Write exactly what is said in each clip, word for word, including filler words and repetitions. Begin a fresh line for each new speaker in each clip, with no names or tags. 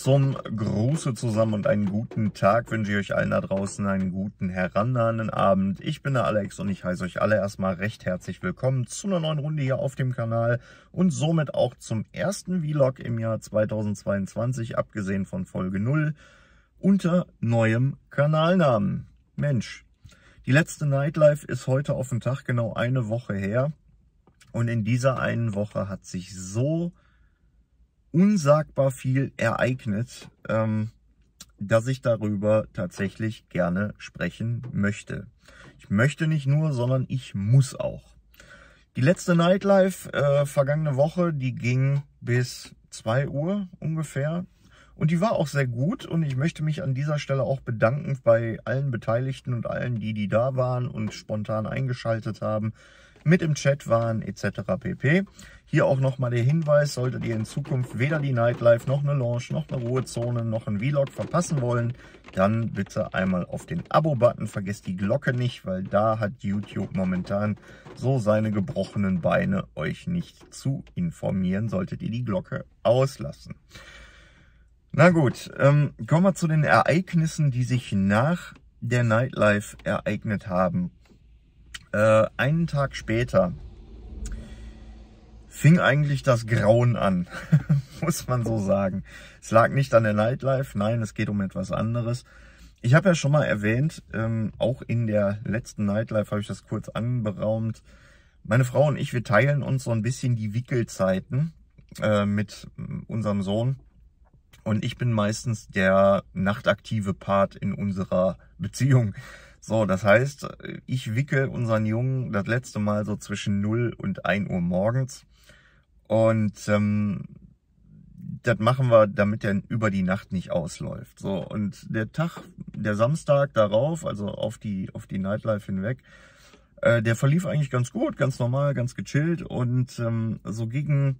zum Gruße zusammen und einen guten Tag wünsche ich euch allen da draußen, einen guten herannahenden Abend. Ich bin der Alex und ich heiße euch alle erstmal recht herzlich willkommen zu einer neuen Runde hier auf dem Kanal und somit auch zum ersten Vlog im Jahr zweitausendzweiundzwanzig, abgesehen von Folge null, unter neuem Kanalnamen. Mensch, die letzte Nightlife ist heute auf den Tag genau eine Woche her und in dieser einen Woche hat sich so unsagbar viel ereignet, ähm, dass ich darüber tatsächlich gerne sprechen möchte. Ich möchte nicht nur, sondern ich muss auch. Die letzte Nightlife äh, vergangene Woche, die ging bis zwei Uhr ungefähr und die war auch sehr gut und ich möchte mich an dieser Stelle auch bedanken bei allen Beteiligten und allen, die, die da waren und spontan eingeschaltet haben, mit im Chat waren et cetera pp. Hier auch nochmal der Hinweis, solltet ihr in Zukunft weder die Nightlife noch eine Lounge, noch eine Ruhezone, noch ein Vlog verpassen wollen, dann bitte einmal auf den Abo-Button, vergesst die Glocke nicht, weil da hat YouTube momentan so seine gebrochenen Beine, euch nicht zu informieren, solltet ihr die Glocke auslassen. Na gut, ähm, kommen wir zu den Ereignissen, die sich nach der Nightlife ereignet haben. Äh, einen Tag später fing eigentlich das Grauen an, muss man so sagen. Es lag nicht an der Nightlife, nein, es geht um etwas anderes. Ich habe ja schon mal erwähnt, ähm, auch in der letzten Nightlife habe ich das kurz anberaumt. Meine Frau und ich, wir teilen uns so ein bisschen die Wickelzeiten äh, mit unserem Sohn. Und ich bin meistens der nachtaktive Part in unserer Beziehung. So, das heißt, ich wickel unseren Jungen das letzte Mal so zwischen null und ein Uhr morgens. Und ähm, das machen wir, damit er über die Nacht nicht ausläuft. So, und der Tag, der Samstag darauf, also auf die, auf die Nightlife hinweg, äh, der verlief eigentlich ganz gut, ganz normal, ganz gechillt. Und ähm, so gegen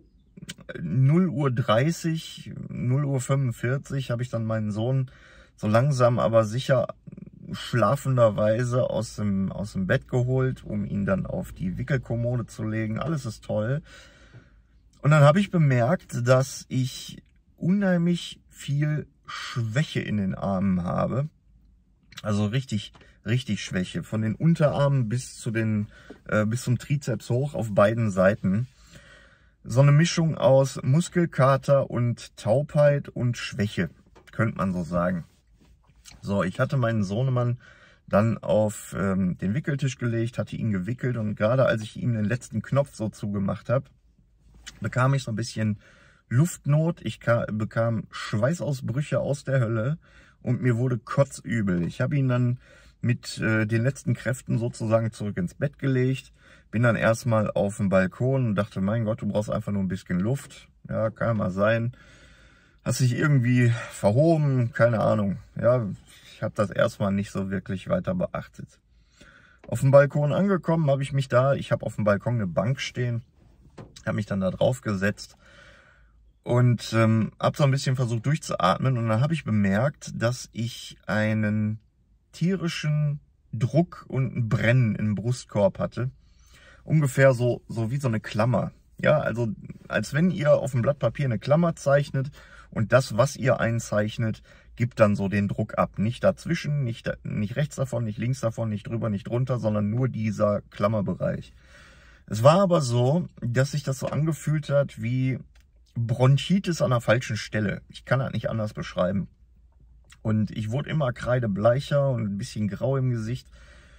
null Uhr dreißig, null Uhr fünfundvierzig habe ich dann meinen Sohn so langsam aber sicher schlafenderweise aus dem, aus dem Bett geholt, um ihn dann auf die Wickelkommode zu legen. Alles ist toll. Und dann habe ich bemerkt, dass ich unheimlich viel Schwäche in den Armen habe. Also richtig, richtig Schwäche. Von den Unterarmen bis zu den, äh, bis zum Trizeps hoch auf beiden Seiten. So eine Mischung aus Muskelkater und Taubheit und Schwäche, könnte man so sagen. So, ich hatte meinen Sohnemann dann auf ähm, den Wickeltisch gelegt, hatte ihn gewickelt und gerade als ich ihm den letzten Knopf so zugemacht habe, bekam ich so ein bisschen Luftnot, ich bekam Schweißausbrüche aus der Hölle und mir wurde kotzübel. Ich habe ihn dann mit äh, den letzten Kräften sozusagen zurück ins Bett gelegt, bin dann erstmal auf dem Balkon und dachte, mein Gott, du brauchst einfach nur ein bisschen Luft. Ja, kann mal sein. Hast dich irgendwie verhoben, keine Ahnung. Ja, ich habe das erstmal nicht so wirklich weiter beachtet. Auf dem Balkon angekommen, habe ich mich da, ich habe auf dem Balkon eine Bank stehen, habe mich dann da drauf gesetzt und ähm, habe so ein bisschen versucht durchzuatmen und dann habe ich bemerkt, dass ich einen tierischen Druck und ein Brennen im Brustkorb hatte. Ungefähr so, so wie so eine Klammer. Ja, also als wenn ihr auf dem Blatt Papier eine Klammer zeichnet und das, was ihr einzeichnet, gibt dann so den Druck ab. Nicht dazwischen, nicht, nicht rechts davon, nicht links davon, nicht drüber, nicht drunter, sondern nur dieser Klammerbereich. Es war aber so, dass sich das so angefühlt hat wie Bronchitis an der falschen Stelle. Ich kann das nicht anders beschreiben. Und ich wurde immer kreidebleicher und ein bisschen grau im Gesicht.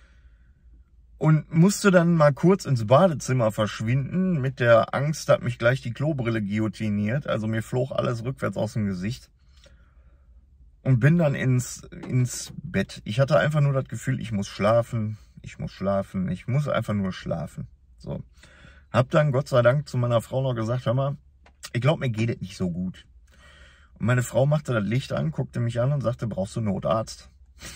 Und musste dann mal kurz ins Badezimmer verschwinden, mit der Angst, dass mich gleich die Klobrille guillotiniert. Also mir flog alles rückwärts aus dem Gesicht. Und bin dann ins, ins Bett. Ich hatte einfach nur das Gefühl, ich muss schlafen, ich muss schlafen, ich muss einfach nur schlafen. So. Hab dann Gott sei Dank zu meiner Frau noch gesagt, hör mal, ich glaube, mir geht es nicht so gut. Und meine Frau machte das Licht an, guckte mich an und sagte, brauchst du Notarzt?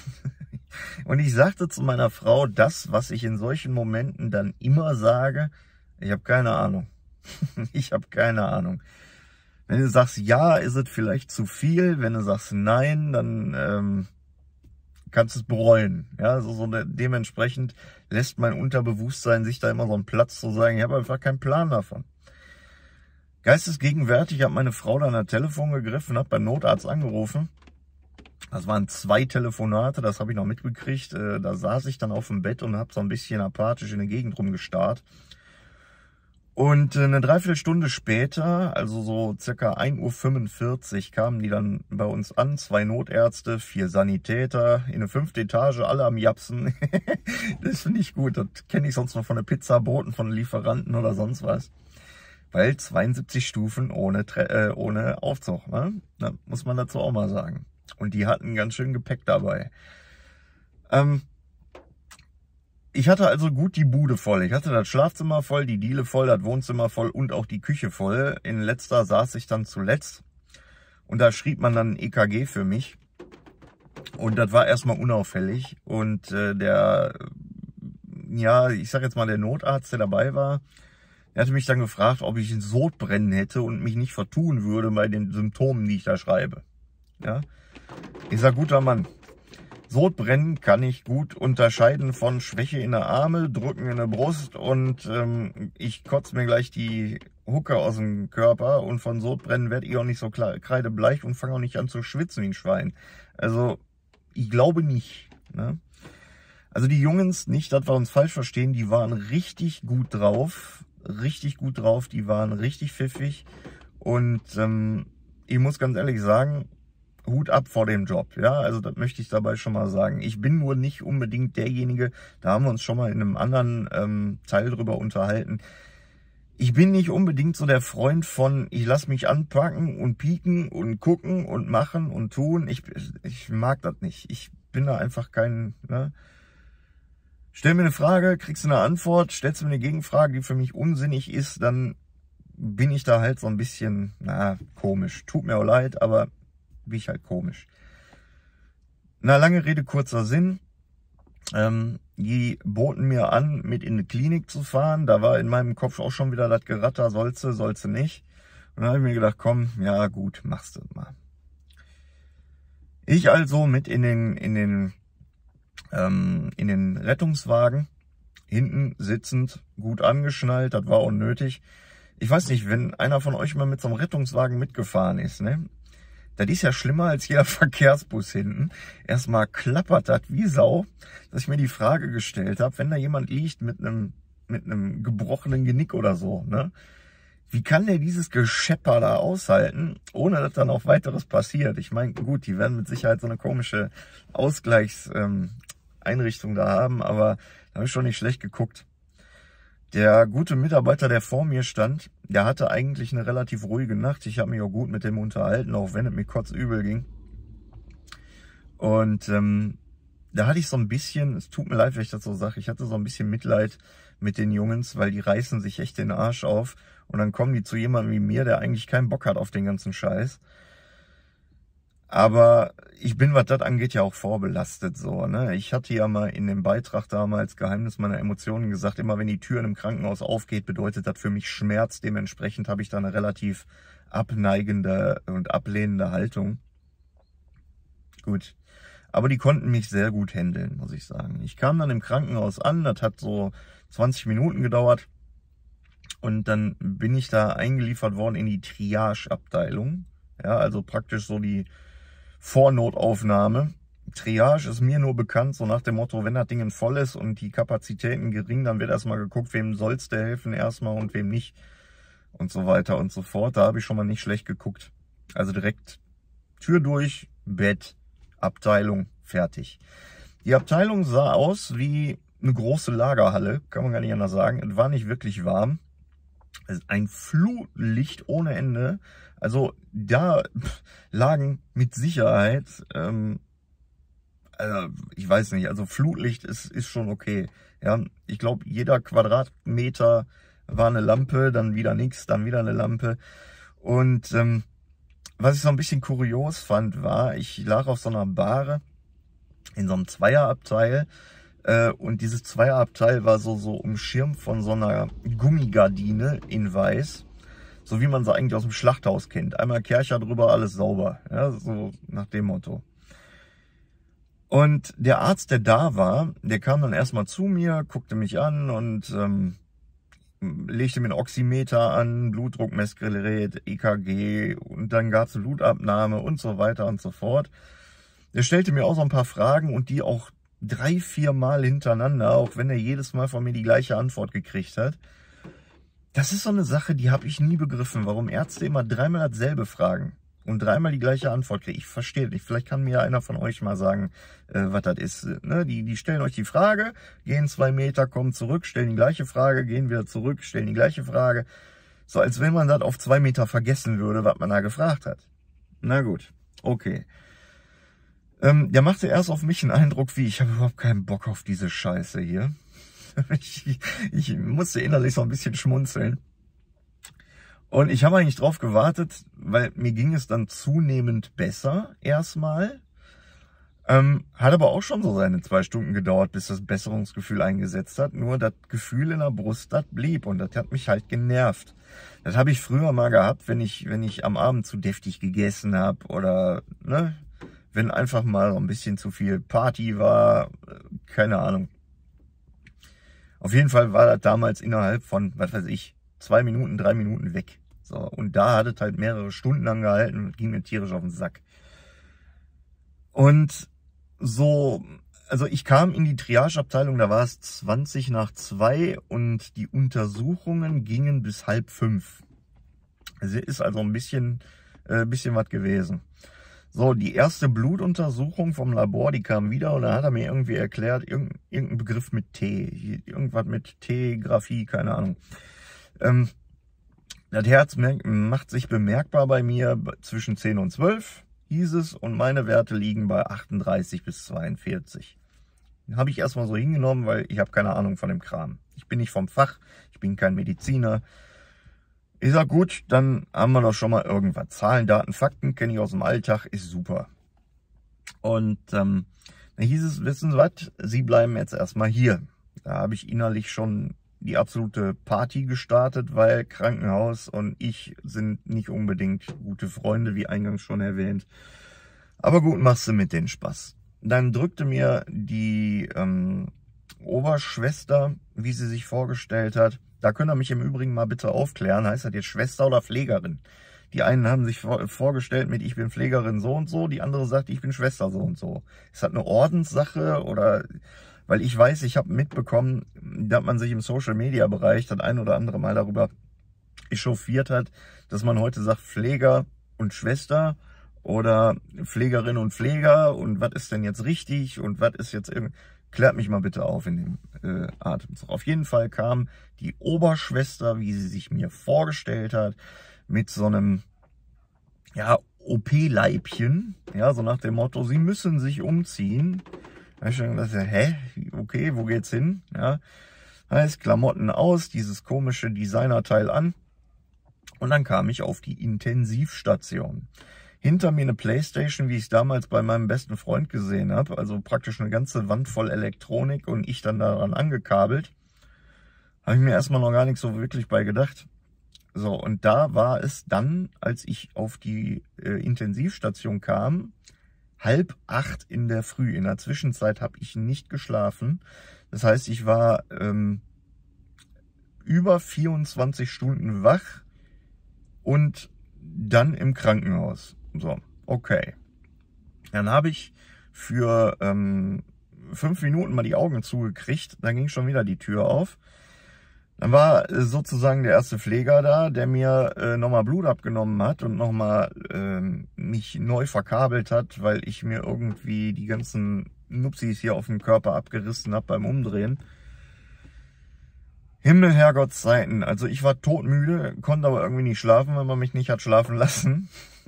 Und ich sagte zu meiner Frau das, was ich in solchen Momenten dann immer sage, ich habe keine Ahnung. Ich habe keine Ahnung. Wenn du sagst ja, ist es vielleicht zu viel. Wenn du sagst nein, dann ähm, kannst du es bereuen. Ja, also so de dementsprechend lässt mein Unterbewusstsein sich da immer so einen Platz zu sagen, ich habe einfach keinen Plan davon. Geistesgegenwärtig hat meine Frau dann ein Telefon gegriffen, hat beim Notarzt angerufen. Das waren zwei Telefonate, das habe ich noch mitgekriegt. Da saß ich dann auf dem Bett und habe so ein bisschen apathisch in der Gegend rumgestarrt. Und eine Dreiviertelstunde später, also so circa ein Uhr fünfundvierzig, kamen die dann bei uns an. Zwei Notärzte, vier Sanitäter, in der fünften Etage, alle am Japsen. Das finde ich gut, das kenne ich sonst noch von der Pizzaboten, von Lieferanten oder sonst was. Weil zweiundsiebzig Stufen ohne, äh, ohne Aufzug, ne? Da muss man dazu auch mal sagen. Und die hatten ganz schön Gepäck dabei. Ähm, ich hatte also gut die Bude voll. Ich hatte das Schlafzimmer voll, die Diele voll, das Wohnzimmer voll und auch die Küche voll. In letzter saß ich dann zuletzt. Und da schrieb man dann ein E K G für mich. Und das war erstmal unauffällig. Und äh, der, ja, ich sag jetzt mal, der Notarzt, der dabei war, er hatte mich dann gefragt, ob ich ein Sodbrennen hätte und mich nicht vertun würde bei den Symptomen, die ich da schreibe. Ja, ich sag, guter Mann, Sodbrennen kann ich gut unterscheiden von Schwäche in der Arme, Drücken in der Brust und ähm, ich kotze mir gleich die Hucke aus dem Körper und von Sodbrennen werde ich auch nicht so kreidebleich und fange auch nicht an zu schwitzen wie ein Schwein. Also, ich glaube nicht, ne? Also die Jungs, nicht, dass wir uns falsch verstehen, die waren richtig gut drauf. Richtig gut drauf, die waren richtig pfiffig und ähm, ich muss ganz ehrlich sagen, Hut ab vor dem Job, ja, also das möchte ich dabei schon mal sagen. Ich bin nur nicht unbedingt derjenige, da haben wir uns schon mal in einem anderen ähm, Teil drüber unterhalten, ich bin nicht unbedingt so der Freund von, ich lasse mich anpacken und pieken und gucken und machen und tun, ich, ich mag das nicht, ich bin da einfach kein, ne? Stell mir eine Frage, kriegst du eine Antwort, stellst du mir eine Gegenfrage, die für mich unsinnig ist, dann bin ich da halt so ein bisschen, na, komisch. Tut mir auch leid, aber bin ich halt komisch. Na, lange Rede, kurzer Sinn. Ähm, die boten mir an, mit in die Klinik zu fahren. Da war in meinem Kopf auch schon wieder das Geratter, sollst du, sollst du nicht. Und dann habe ich mir gedacht, komm, ja gut, machst du mal. Ich also mit in den, in den, in den Rettungswagen, hinten sitzend, gut angeschnallt, das war unnötig. Ich weiß nicht, wenn einer von euch mal mit so einem Rettungswagen mitgefahren ist, ne? Das ist ja schlimmer als jeder Verkehrsbus hinten. Erstmal klappert das wie Sau, dass ich mir die Frage gestellt habe, wenn da jemand liegt mit einem mit einem gebrochenen Genick oder so, ne? Wie kann der dieses Geschepper da aushalten, ohne dass dann auch weiteres passiert? Ich meine, gut, die werden mit Sicherheit so eine komische Ausgleichseinrichtung ähm, da haben, aber da habe ich schon nicht schlecht geguckt. Der gute Mitarbeiter, der vor mir stand, der hatte eigentlich eine relativ ruhige Nacht. Ich habe mich auch gut mit dem unterhalten, auch wenn es mir kotzübel ging. Und ähm, da hatte ich so ein bisschen, es tut mir leid, wenn ich das so sage, ich hatte so ein bisschen Mitleid mit den Jungs, weil die reißen sich echt den Arsch auf. Und dann kommen die zu jemandem wie mir, der eigentlich keinen Bock hat auf den ganzen Scheiß. Aber ich bin, was das angeht, ja auch vorbelastet so, ne? Ich hatte ja mal in dem Beitrag damals Geheimnis meiner Emotionen gesagt, immer wenn die Tür in einem Krankenhaus aufgeht, bedeutet das für mich Schmerz. Dementsprechend habe ich da eine relativ abneigende und ablehnende Haltung. Gut. Aber die konnten mich sehr gut handeln, muss ich sagen. Ich kam dann im Krankenhaus an, das hat so zwanzig Minuten gedauert. Und dann bin ich da eingeliefert worden in die Triage-Abteilung. Ja, also praktisch so die Vornotaufnahme. Triage ist mir nur bekannt, so nach dem Motto, wenn das Ding voll ist und die Kapazitäten gering, dann wird erstmal geguckt, wem soll's der helfen erstmal und wem nicht. Und so weiter und so fort. Da habe ich schon mal nicht schlecht geguckt. Also direkt Tür durch, Bett, Abteilung, fertig. Die Abteilung sah aus wie eine große Lagerhalle, kann man gar nicht anders sagen. Es war nicht wirklich warm. Ein Flutlicht ohne Ende. Also da lagen mit Sicherheit, ähm, also ich weiß nicht, also Flutlicht ist, ist schon okay. Ja, ich glaube, jeder Quadratmeter war eine Lampe, dann wieder nichts, dann wieder eine Lampe. Und ähm, was ich so ein bisschen kurios fand, war, ich lag auf so einer Bahre in so einem Zweierabteil. Und dieses Zweierabteil war so, so umschirmt von so einer Gummigardine in weiß. So wie man sie eigentlich aus dem Schlachthaus kennt. Einmal Kercher drüber, alles sauber. Ja, so nach dem Motto. Und der Arzt, der da war, der kam dann erstmal zu mir, guckte mich an und ähm, legte mir ein Oximeter an, Blutdruckmessgerät, E K G und dann gab es Blutabnahme und so weiter und so fort. Er stellte mir auch so ein paar Fragen und die auch drei, vier Mal hintereinander, auch wenn er jedes Mal von mir die gleiche Antwort gekriegt hat. Das ist so eine Sache, die habe ich nie begriffen, warum Ärzte immer dreimal dasselbe fragen und dreimal die gleiche Antwort kriegen. Ich verstehe nicht. Vielleicht kann mir einer von euch mal sagen, äh, was das ist. Ne? Die, die stellen euch die Frage, gehen zwei Meter, kommen zurück, stellen die gleiche Frage, gehen wieder zurück, stellen die gleiche Frage. So als wenn man das auf zwei Meter vergessen würde, was man da gefragt hat. Na gut, okay. Ähm, der machte erst auf mich einen Eindruck, wie ich habe überhaupt keinen Bock auf diese Scheiße hier. ich, ich musste innerlich so ein bisschen schmunzeln. Und ich habe eigentlich drauf gewartet, weil mir ging es dann zunehmend besser erstmal. Ähm, hat aber auch schon so seine zwei Stunden gedauert, bis das Besserungsgefühl eingesetzt hat. Nur das Gefühl in der Brust, das blieb und das hat mich halt genervt. Das habe ich früher mal gehabt, wenn ich, wenn ich am Abend zu deftig gegessen habe oder ne, wenn einfach mal ein bisschen zu viel Party war, keine Ahnung. Auf jeden Fall war das damals innerhalb von, was weiß ich, zwei Minuten, drei Minuten weg. So, und da hat es halt mehrere Stunden angehalten und ging mir tierisch auf den Sack. Und so, also ich kam in die Triageabteilung, da war es zwanzig nach zwei und die Untersuchungen gingen bis halb fünf. Es ist also ein bisschen, äh, bisschen was gewesen. So, die erste Blutuntersuchung vom Labor, die kam wieder und da hat er mir irgendwie erklärt, irgendein, irgendein Begriff mit T, irgendwas mit T-Graphie, keine Ahnung. Ähm, das Herz macht sich bemerkbar bei mir zwischen zehn und zwölf, hieß es, und meine Werte liegen bei achtunddreißig bis zweiundvierzig. Habe ich erstmal so hingenommen, weil ich habe keine Ahnung von dem Kram. Ich bin nicht vom Fach, ich bin kein Mediziner. Ich sag gut, dann haben wir doch schon mal irgendwas. Zahlen, Daten, Fakten kenne ich aus dem Alltag, ist super. Und ähm, dann hieß es, wissen Sie was, Sie bleiben jetzt erstmal hier. Da habe ich innerlich schon die absolute Party gestartet, weil Krankenhaus und ich sind nicht unbedingt gute Freunde, wie eingangs schon erwähnt. Aber gut, machst du mit den Spaß. Dann drückte mir die ähm, Oberschwester, wie sie sich vorgestellt hat. Da könnt ihr mich im Übrigen mal bitte aufklären. Heißt das jetzt Schwester oder Pflegerin? Die einen haben sich vor, vorgestellt mit, ich bin Pflegerin so und so. Die andere sagt, ich bin Schwester so und so. Ist das eine Ordenssache oder... Weil ich weiß, ich habe mitbekommen, dass man sich im Social-Media-Bereich das ein oder andere Mal darüber echauffiert hat, dass man heute sagt Pfleger und Schwester oder Pflegerin und Pfleger und was ist denn jetzt richtig und was ist jetzt irgendwie... Klärt mich mal bitte auf in dem äh, Atemzug. Auf jeden Fall kam die Oberschwester, wie sie sich mir vorgestellt hat, mit so einem ja, O P-Leibchen, ja, so nach dem Motto, sie müssen sich umziehen. Da habe ich schon gedacht, hä, okay, wo geht's hin? Ja, heißt Klamotten aus, dieses komische Designerteil an und dann kam ich auf die Intensivstation. Hinter mir eine Playstation, wie ich es damals bei meinem besten Freund gesehen habe. Also praktisch eine ganze Wand voll Elektronik und ich dann daran angekabelt. Habe ich mir erstmal noch gar nicht so wirklich bei gedacht. So, und da war es dann, als ich auf die äh, Intensivstation kam, halb acht in der Früh. In der Zwischenzeit habe ich nicht geschlafen. Das heißt, ich war ähm, über vierundzwanzig Stunden wach und dann im Krankenhaus. So, okay. Dann habe ich für ähm, fünf Minuten mal die Augen zugekriegt. Dann ging schon wieder die Tür auf. Dann war äh, sozusagen der erste Pfleger da, der mir äh, nochmal Blut abgenommen hat und nochmal äh, mich neu verkabelt hat, weil ich mir irgendwie die ganzen Nupsis hier auf dem Körper abgerissen habe beim Umdrehen. Himmel, Herrgottszeiten. Also ich war todmüde, konnte aber irgendwie nicht schlafen, wenn man mich nicht hat schlafen lassen.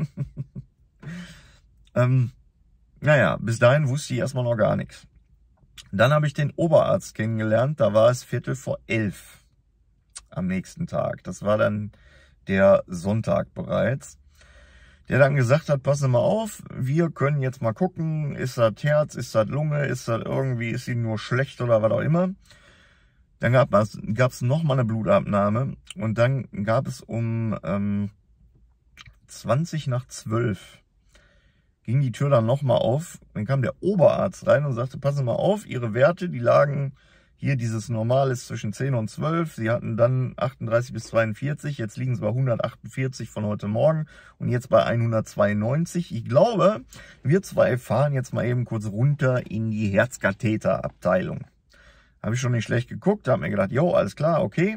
ähm, naja, bis dahin wusste ich erstmal noch gar nichts. Dann habe ich den Oberarzt kennengelernt, da war es Viertel vor elf am nächsten Tag. Das war dann der Sonntag bereits. Der dann gesagt hat, passen mal auf, wir können jetzt mal gucken, ist das Herz, ist das Lunge, ist das irgendwie, ist sie nur schlecht oder was auch immer. Dann gab es gab's nochmal eine Blutabnahme und dann gab es um ähm, zwanzig nach zwölf ging die Tür dann nochmal auf. Dann kam der Oberarzt rein und sagte, passen Sie mal auf, Ihre Werte, die lagen Hier dieses Normal ist zwischen zehn und zwölf. Sie hatten dann achtunddreißig bis zweiundvierzig. Jetzt liegen sie bei hundertachtundvierzig von heute Morgen und jetzt bei hundertzweiundneunzig. Ich glaube, wir zwei fahren jetzt mal eben kurz runter in die Herzkatheterabteilung. Habe ich schon nicht schlecht geguckt, habe mir gedacht, jo, alles klar, okay.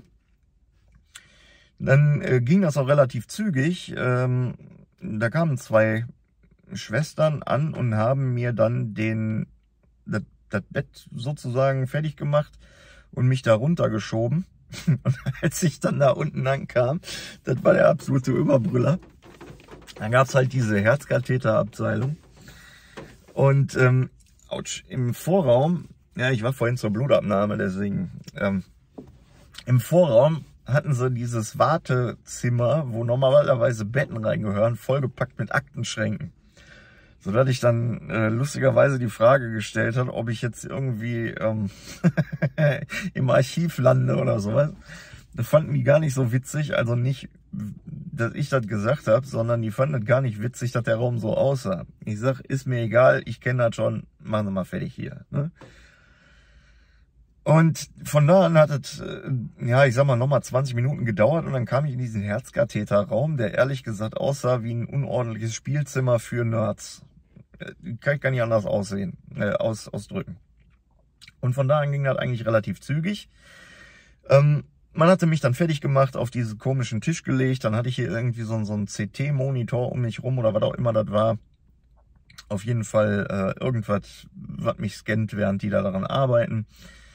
Dann äh, ging das auch relativ zügig. Ähm, da kamen zwei Schwestern an und haben mir dann den das, das Bett sozusagen fertig gemacht und mich da runtergeschoben. Und als ich dann da unten ankam, das war der absolute Überbrüller. Dann gab es halt diese Herzkatheterabteilung. Und ähm, ouch, im Vorraum, ja, ich war vorhin zur Blutabnahme, deswegen ähm, im Vorraum hatten sie dieses Wartezimmer, wo normalerweise Betten reingehören, vollgepackt mit Aktenschränken. So dass ich dann äh, lustigerweise die Frage gestellt habe, ob ich jetzt irgendwie ähm, im Archiv lande oder sowas. Das fanden die gar nicht so witzig, also nicht, dass ich das gesagt habe, sondern die fanden das gar nicht witzig, dass der Raum so aussah. Ich sag, ist mir egal, ich kenne das schon, machen Sie mal fertig hier. Ne? Und von da an hat es, ja, ich sag mal, nochmal zwanzig Minuten gedauert und dann kam ich in diesen Herzkatheterraum, der ehrlich gesagt aussah wie ein unordentliches Spielzimmer für Nerds. Kann ich gar nicht anders aussehen, äh, aus, ausdrücken. Und von da an ging das eigentlich relativ zügig. Ähm, man hatte mich dann fertig gemacht, auf diesen komischen Tisch gelegt, dann hatte ich hier irgendwie so, so einen C T-Monitor um mich rum oder was auch immer das war. Auf jeden Fall äh, irgendwas, was mich scannt, während die da daran arbeiten.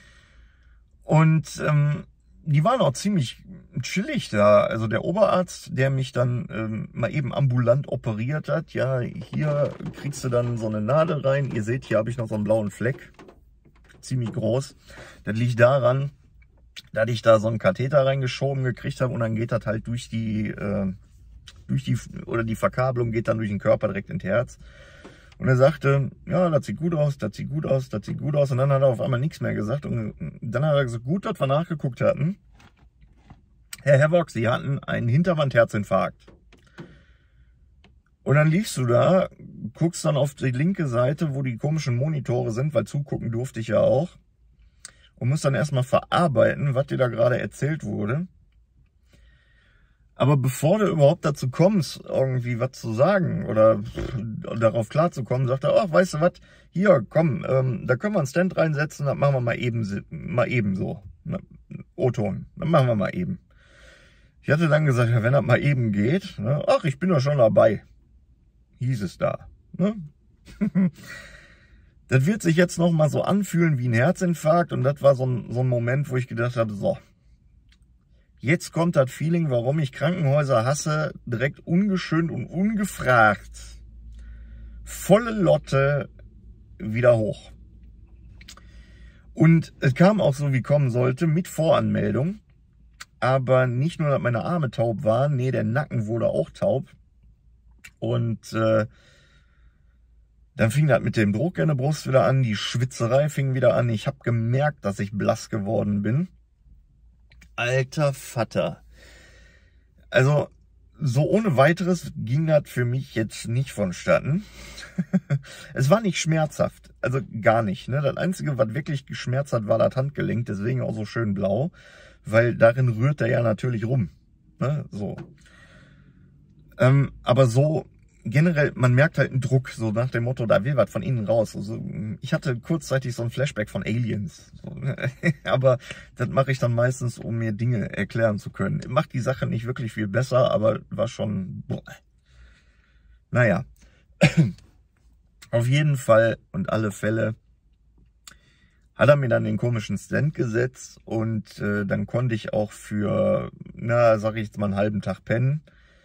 Und ähm, die waren auch ziemlich chillig da. Also der Oberarzt, der mich dann ähm, mal eben ambulant operiert hat. Ja, hier kriegst du dann so eine Nadel rein. Ihr seht, hier habe ich noch so einen blauen Fleck. Ziemlich groß. Das liegt daran, dass ich da so einen Katheter reingeschoben gekriegt habe. Und dann geht das halt durch die, äh, durch die, oder die Verkabelung geht dann durch den Körper direkt ins Herz. Und er sagte, ja, das sieht gut aus, das sieht gut aus, das sieht gut aus. Und dann hat er auf einmal nichts mehr gesagt. Und dann hat er gesagt, gut, dass wir nachgeguckt hatten. Herr Havoc, Sie hatten einen Hinterwandherzinfarkt. Und dann liegst du da, guckst dann auf die linke Seite, wo die komischen Monitore sind, weil zugucken durfte ich ja auch. Und musst dann erstmal verarbeiten, was dir da gerade erzählt wurde. Aber bevor du überhaupt dazu kommst, irgendwie was zu sagen oder darauf klarzukommen, sagt er, ach, weißt du was, hier, komm, ähm, da können wir einen Stand reinsetzen, das machen wir mal eben, mal eben so. O-Ton, dann machen wir mal eben. Ich hatte dann gesagt, ja, wenn das mal eben geht, ne, ach, ich bin doch schon dabei, hieß es da. Ne? Das wird sich jetzt nochmal so anfühlen wie ein Herzinfarkt und das war so ein, so ein Moment, wo ich gedacht habe, so, jetzt kommt das Feeling, warum ich Krankenhäuser hasse, direkt ungeschönt und ungefragt. Volle Lotte wieder hoch. Und es kam auch so, wie kommen sollte, mit Voranmeldung. Aber nicht nur, dass meine Arme taub waren, nee, der Nacken wurde auch taub. Und äh, dann fing das mit dem Druck in der Brust wieder an, die Schwitzerei fing wieder an. Ich habe gemerkt, dass ich blass geworden bin. Alter Vater. Also, so ohne weiteres ging das für mich jetzt nicht vonstatten. Es war nicht schmerzhaft, also gar nicht. Ne? Das Einzige, was wirklich geschmerzt hat, war das Handgelenk, deswegen auch so schön blau, weil darin rührt er ja natürlich rum. Ne? So. Ähm, aber so generell, man merkt halt einen Druck, so nach dem Motto, da will was von innen raus. Also, ich hatte kurzzeitig so ein Flashback von Aliens. So, aber das mache ich dann meistens, um mir Dinge erklären zu können. Macht die Sache nicht wirklich viel besser, aber war schon... Boah. Naja. Auf jeden Fall und alle Fälle hat er mir dann den komischen Stand gesetzt und äh, dann konnte ich auch für, na, sag ich jetzt mal, einen halben Tag pennen.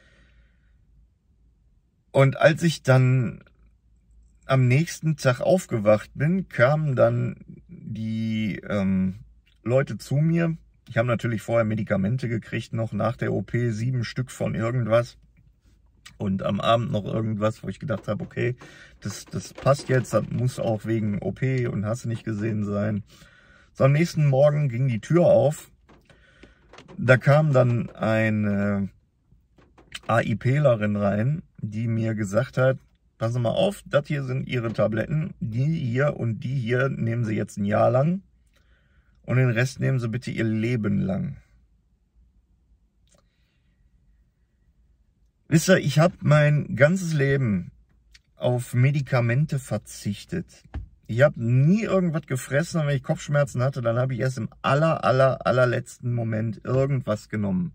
Und als ich dann am nächsten Tag aufgewacht bin, kamen dann die ähm, Leute zu mir. Ich habe natürlich vorher Medikamente gekriegt, noch nach der O P, sieben Stück von irgendwas. Und am Abend noch irgendwas, wo ich gedacht habe, okay, das, das passt jetzt, das muss auch wegen O P und hast nicht gesehen sein. So, am nächsten Morgen ging die Tür auf. Da kam dann eine AIPlerin rein, die mir gesagt hat, passen Sie mal auf, das hier sind Ihre Tabletten, die hier und die hier nehmen Sie jetzt ein Jahr lang und den Rest nehmen sie bitte ihr Leben lang. Wisst ihr, ich habe mein ganzes Leben auf Medikamente verzichtet. Ich habe nie irgendwas gefressen, und wenn ich Kopfschmerzen hatte, dann habe ich erst im aller, aller, allerletzten Moment irgendwas genommen.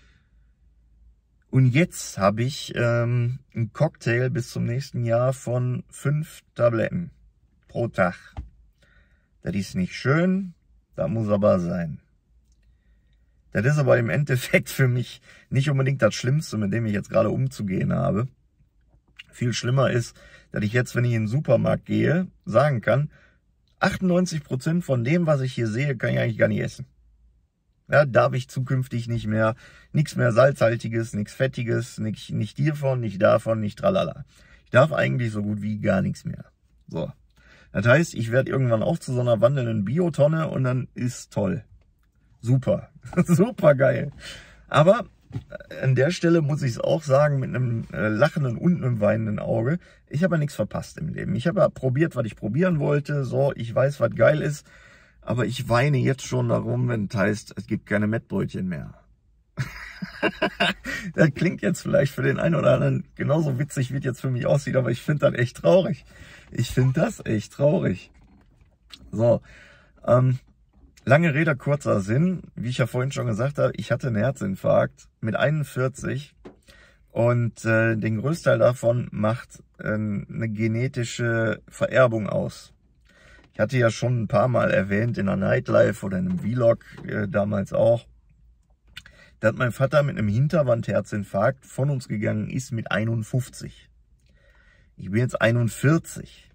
Und jetzt habe ich ähm, einen Cocktail bis zum nächsten Jahr von fünf Tabletten pro Tag. Das ist nicht schön, das muss aber sein. Das ist aber im Endeffekt für mich nicht unbedingt das Schlimmste, mit dem ich jetzt gerade umzugehen habe. Viel schlimmer ist, dass ich jetzt, wenn ich in den Supermarkt gehe, sagen kann, achtundneunzig Prozent von dem, was ich hier sehe, kann ich eigentlich gar nicht essen. Ja, darf ich zukünftig nicht mehr, nichts mehr Salzhaltiges, nichts Fettiges, nicht, nicht hiervon, nicht davon, nicht tralala. Ich darf eigentlich so gut wie gar nichts mehr. So. Das heißt, ich werde irgendwann auch zu so einer wandelnden Biotonne und dann ist toll. Super. Super geil. Aber an der Stelle muss ich es auch sagen, mit einem äh, lachenden und einem weinenden Auge. Ich habe ja nichts verpasst im Leben. Ich habe ja probiert, was ich probieren wollte. So, ich weiß, was geil ist. Aber ich weine jetzt schon darum, wenn es heißt, es gibt keine Mettbrötchen mehr. Das klingt jetzt vielleicht für den einen oder anderen genauso witzig, wie es jetzt für mich aussieht, aber ich finde das echt traurig. Ich finde das echt traurig. So, ähm, lange Rede, kurzer Sinn. Wie ich ja vorhin schon gesagt habe, ich hatte einen Herzinfarkt mit einundvierzig und äh, den Größteil davon macht äh, eine genetische Vererbung aus. Ich hatte ja schon ein paar Mal erwähnt in einer Nightlife oder in einem Vlog äh, damals auch, dass mein Vater mit einem Hinterwandherzinfarkt von uns gegangen ist mit einundfünfzig. Ich bin jetzt einundvierzig.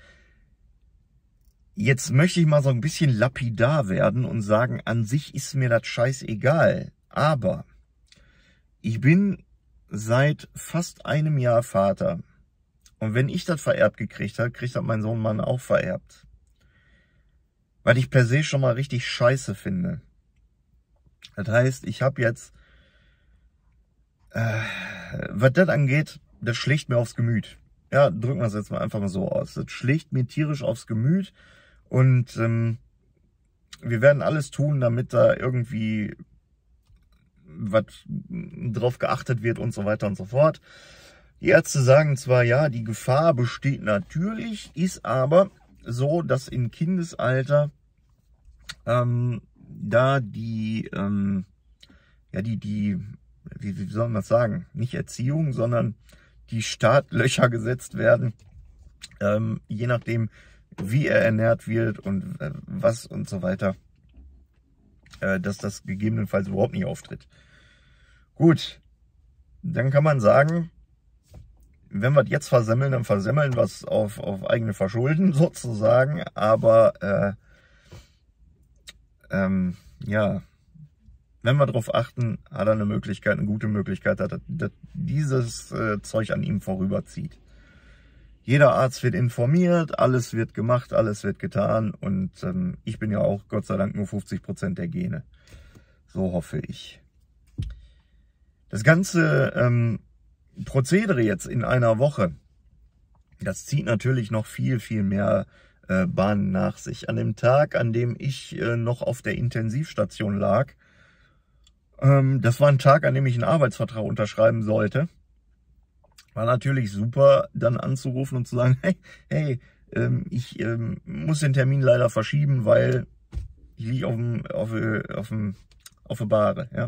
Jetzt möchte ich mal so ein bisschen lapidar werden und sagen, an sich ist mir das scheißegal. Aber ich bin seit fast einem Jahr Vater. Und wenn ich das vererbt gekriegt habe, kriegt das mein Sohn Mann auch vererbt. Weil ich per se schon mal richtig scheiße finde. Das heißt, ich habe jetzt, äh, was das angeht, das schlägt mir aufs Gemüt. Ja, drücken wir es jetzt mal einfach mal so aus. Das schlägt mir tierisch aufs Gemüt und ähm, wir werden alles tun, damit da irgendwie was drauf geachtet wird und so weiter und so fort. Die Ärzte sagen zwar, ja, die Gefahr besteht natürlich, ist aber so, dass im Kindesalter ähm, da die, ähm, ja, die, die, wie, wie soll man das sagen, nicht Erziehung, sondern die Startlöcher gesetzt werden, ähm, je nachdem, wie er ernährt wird und äh, was und so weiter, äh, dass das gegebenenfalls überhaupt nicht auftritt. Gut, dann kann man sagen, wenn wir jetzt versemmeln, dann versemmeln wir es auf, auf eigene Verschulden sozusagen, aber äh, ähm, ja, wenn wir darauf achten, hat er eine Möglichkeit, eine gute Möglichkeit, dass, dass dieses äh, Zeug an ihm vorüberzieht. Jeder Arzt wird informiert, alles wird gemacht, alles wird getan und ähm, ich bin ja auch Gott sei Dank nur fünfzig Prozent der Gene. So hoffe ich. Das ganze ähm, Prozedere jetzt in einer Woche, das zieht natürlich noch viel, viel mehr äh, Bahnen nach sich. An dem Tag, an dem ich äh, noch auf der Intensivstation lag, ähm, das war ein Tag, an dem ich einen Arbeitsvertrag unterschreiben sollte. War natürlich super, dann anzurufen und zu sagen, hey, hey ähm, ich ähm, muss den Termin leider verschieben, weil ich liege auf dem, auf, auf dem, auf der Bahre, ja.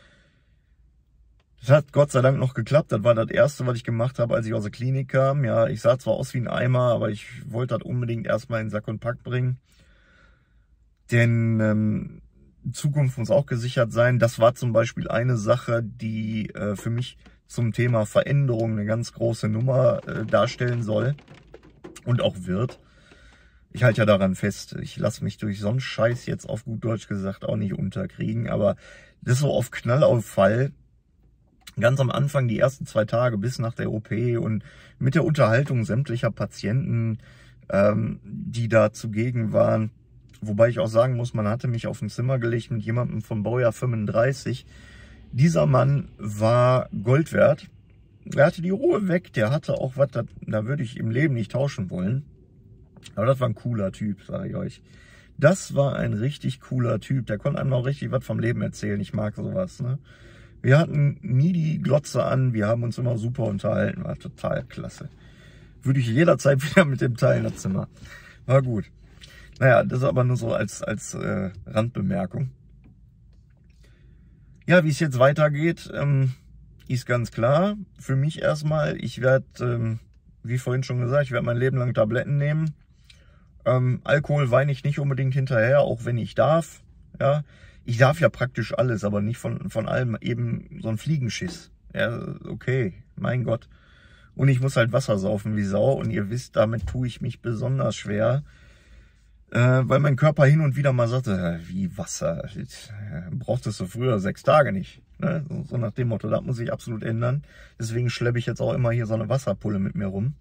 Das hat Gott sei Dank noch geklappt. Das war das Erste, was ich gemacht habe, als ich aus der Klinik kam. Ja, ich sah zwar aus wie ein Eimer, aber ich wollte das unbedingt erstmal in Sack und Pack bringen. Denn ähm, Zukunft muss auch gesichert sein. Das war zum Beispiel eine Sache, die äh, für mich zum Thema Veränderung eine ganz große Nummer äh, darstellen soll und auch wird. Ich halte ja daran fest, ich lasse mich durch so einen Scheiß jetzt auf gut Deutsch gesagt auch nicht unterkriegen, aber das so auf Knall auf Fall. Ganz am Anfang, die ersten zwei Tage bis nach der O P und mit der Unterhaltung sämtlicher Patienten, ähm, die da zugegen waren. Wobei ich auch sagen muss, man hatte mich auf ein Zimmer gelegt mit jemandem vom Baujahr fünfunddreißig. Dieser Mann war Gold wert. Er hatte die Ruhe weg, der hatte auch was, da, da würde ich im Leben nicht tauschen wollen. Aber das war ein cooler Typ, sage ich euch. Das war ein richtig cooler Typ. Der konnte einem auch richtig was vom Leben erzählen. Ich mag sowas, ne? Wir hatten nie die Glotze an. Wir haben uns immer super unterhalten. War total klasse. Würde ich jederzeit wieder mit dem teilen, das Zimmer. War gut. Naja, das ist aber nur so als, als äh, Randbemerkung. Ja, wie es jetzt weitergeht, ähm, ist ganz klar. Für mich erstmal, ich werde, ähm, wie vorhin schon gesagt, ich werde mein Leben lang Tabletten nehmen. Ähm, Alkohol weine ich nicht unbedingt hinterher, auch wenn ich darf. Ja, ich darf ja praktisch alles, aber nicht von, von allem eben so ein Fliegenschiss. Ja, okay, mein Gott. Und ich muss halt Wasser saufen wie Sau. Und ihr wisst, damit tue ich mich besonders schwer. Äh, weil mein Körper hin und wieder mal sagte, wie Wasser, brauchtest du früher sechs Tage nicht. Ne? So, so nach dem Motto, das muss ich absolut ändern. Deswegen schleppe ich jetzt auch immer hier so eine Wasserpulle mit mir rum.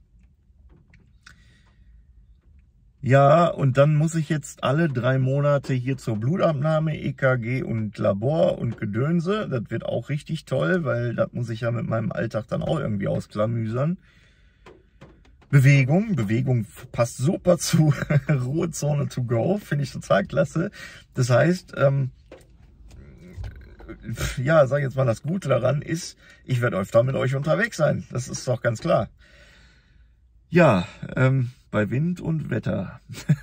Ja, und dann muss ich jetzt alle drei Monate hier zur Blutabnahme, E K G und Labor und Gedönse. Das wird auch richtig toll, weil das muss ich ja mit meinem Alltag dann auch irgendwie ausklamüsern. Bewegung, Bewegung passt super zu Ruhezone to go, finde ich total klasse. Das heißt, ähm, ja, sag ich jetzt mal, das Gute daran ist, ich werde öfter mit euch unterwegs sein. Das ist doch ganz klar. Ja, ähm, bei Wind und Wetter.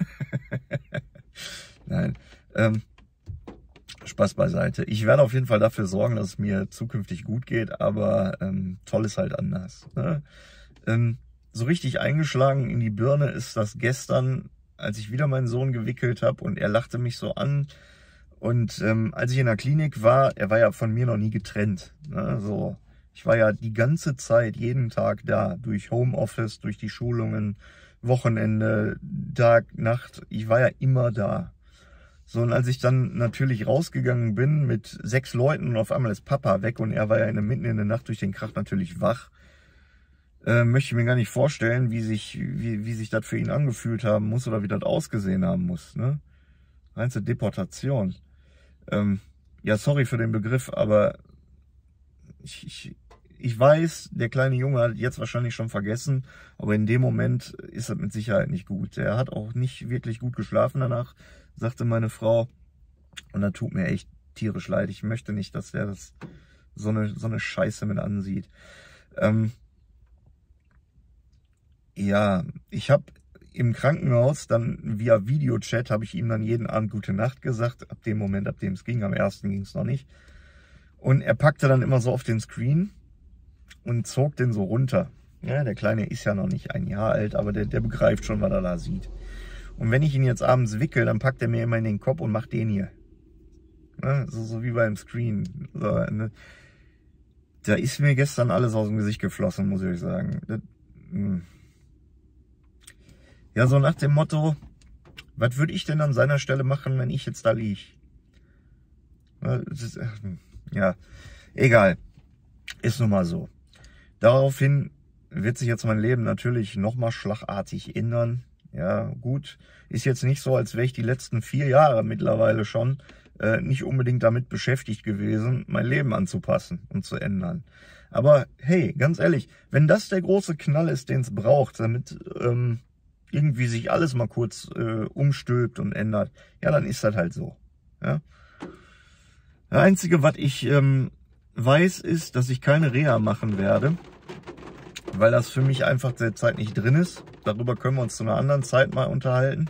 Nein, ähm, Spaß beiseite. Ich werde auf jeden Fall dafür sorgen, dass es mir zukünftig gut geht, aber ähm, toll ist halt anders. Ne? Ähm, so richtig eingeschlagen in die Birne ist das gestern, als ich wieder meinen Sohn gewickelt habe und er lachte mich so an. Und ähm, als ich in der Klinik war, er war ja von mir noch nie getrennt. Ne? So, ich war ja die ganze Zeit, jeden Tag da, durch Homeoffice, durch die Schulungen, Wochenende, Tag, Nacht. Ich war ja immer da. So, und als ich dann natürlich rausgegangen bin mit sechs Leuten und auf einmal ist Papa weg und er war ja in der, mitten in der Nacht durch den Krach natürlich wach, äh, möchte ich mir gar nicht vorstellen, wie sich, wie, wie sich das für ihn angefühlt haben muss oder wie das ausgesehen haben muss. Ne? Reinste Deportation. Ähm, ja, sorry für den Begriff, aber ich, ich, ich weiß, der kleine Junge hat jetzt wahrscheinlich schon vergessen, aber in dem Moment ist das mit Sicherheit nicht gut. Er hat auch nicht wirklich gut geschlafen danach, sagte meine Frau. Und das tut mir echt tierisch leid. Ich möchte nicht, dass er das so eine, so eine Scheiße mit ansieht. Ähm, ja, ich habe im Krankenhaus dann via Videochat, habe ich ihm dann jeden Abend gute Nacht gesagt. Ab dem Moment, ab dem es ging, am ersten ging es noch nicht. Und er packte dann immer so auf den Screen und zog den so runter. Ja, der Kleine ist ja noch nicht ein Jahr alt, aber der, der begreift schon, was er da sieht. Und wenn ich ihn jetzt abends wickel, dann packt er mir immer in den Kopf und macht den hier. Ja, so, so wie beim Screen. So, ne? Da ist mir gestern alles aus dem Gesicht geflossen, muss ich euch sagen. Das, ja, so nach dem Motto, was würde ich denn an seiner Stelle machen, wenn ich jetzt da liege? Ja, egal. Ist nun mal so. Daraufhin wird sich jetzt mein Leben natürlich nochmal schlagartig ändern. Ja, gut. Ist jetzt nicht so, als wäre ich die letzten vier Jahre mittlerweile schon äh, nicht unbedingt damit beschäftigt gewesen, mein Leben anzupassen und zu ändern. Aber hey, ganz ehrlich, wenn das der große Knall ist, den es braucht, damit ähm, irgendwie sich alles mal kurz äh, umstülpt und ändert, ja, dann ist das halt so. Ja. Das Einzige, was ich ähm, weiß, ist, dass ich keine Reha machen werde, weil das für mich einfach derzeit nicht drin ist. Darüber können wir uns zu einer anderen Zeit mal unterhalten.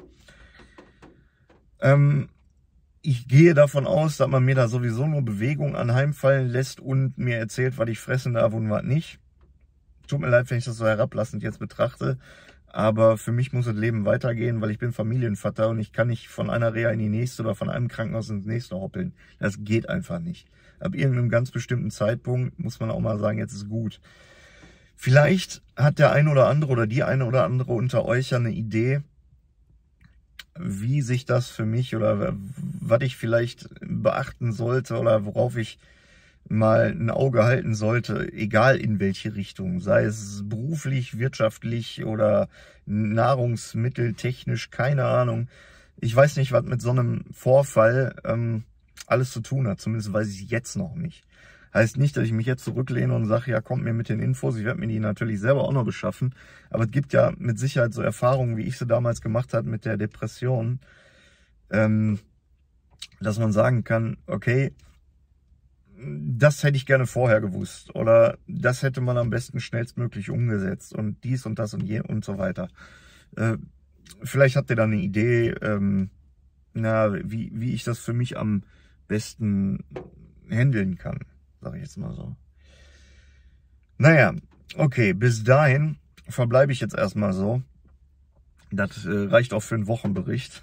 Ähm, ich gehe davon aus, dass man mir da sowieso nur Bewegung anheimfallen lässt und mir erzählt, was ich fressen darf und was nicht. Tut mir leid, wenn ich das so herablassend jetzt betrachte, aber für mich muss das Leben weitergehen, weil ich bin Familienvater und ich kann nicht von einer Reha in die nächste oder von einem Krankenhaus ins nächste hoppeln. Das geht einfach nicht. Ab irgendeinem ganz bestimmten Zeitpunkt muss man auch mal sagen, jetzt ist gut. Vielleicht hat der eine oder andere oder die eine oder andere unter euch ja eine Idee, wie sich das für mich oder was ich vielleicht beachten sollte oder worauf ich mal ein Auge halten sollte, egal in welche Richtung, sei es beruflich, wirtschaftlich oder nahrungsmitteltechnisch, keine Ahnung. Ich weiß nicht, was mit so einem Vorfall ähm, alles zu tun hat, zumindest weiß ich es jetzt noch nicht. Heißt nicht, dass ich mich jetzt zurücklehne und sage, ja, kommt mir mit den Infos, ich werde mir die natürlich selber auch noch beschaffen, aber es gibt ja mit Sicherheit so Erfahrungen, wie ich sie damals gemacht habe mit der Depression, ähm, dass man sagen kann, okay, das hätte ich gerne vorher gewusst oder das hätte man am besten schnellstmöglich umgesetzt und dies und das und je und so weiter. Äh, vielleicht habt ihr da eine Idee, ähm, na, wie, wie ich das für mich am besten handeln kann, sage ich jetzt mal so. Naja, okay, bis dahin verbleibe ich jetzt erstmal so. Das äh, reicht auch für einen Wochenbericht.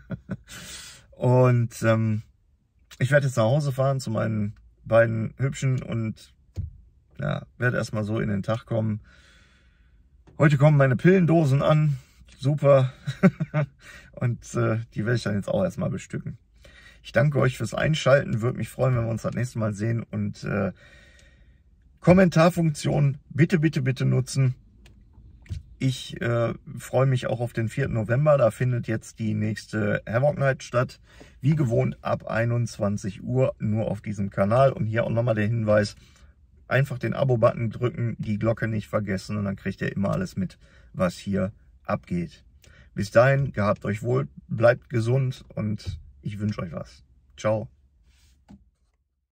Und ähm, ich werde jetzt nach Hause fahren zu meinen beiden Hübschen und ja, werde erstmal so in den Tag kommen. Heute kommen meine Pillendosen an. Super. Und äh, die werde ich dann jetzt auch erstmal bestücken. Ich danke euch fürs Einschalten. Würde mich freuen, wenn wir uns das nächste Mal sehen. Und äh, Kommentarfunktion bitte, bitte, bitte nutzen. Ich äh, freue mich auch auf den vierten November. Da findet jetzt die nächste Havoc Night statt. Wie gewohnt ab einundzwanzig Uhr nur auf diesem Kanal. Und hier auch nochmal der Hinweis, einfach den Abo-Button drücken, die Glocke nicht vergessen und dann kriegt ihr immer alles mit, was hier abgeht. Bis dahin, gehabt euch wohl, bleibt gesund und ich wünsche euch was. Ciao.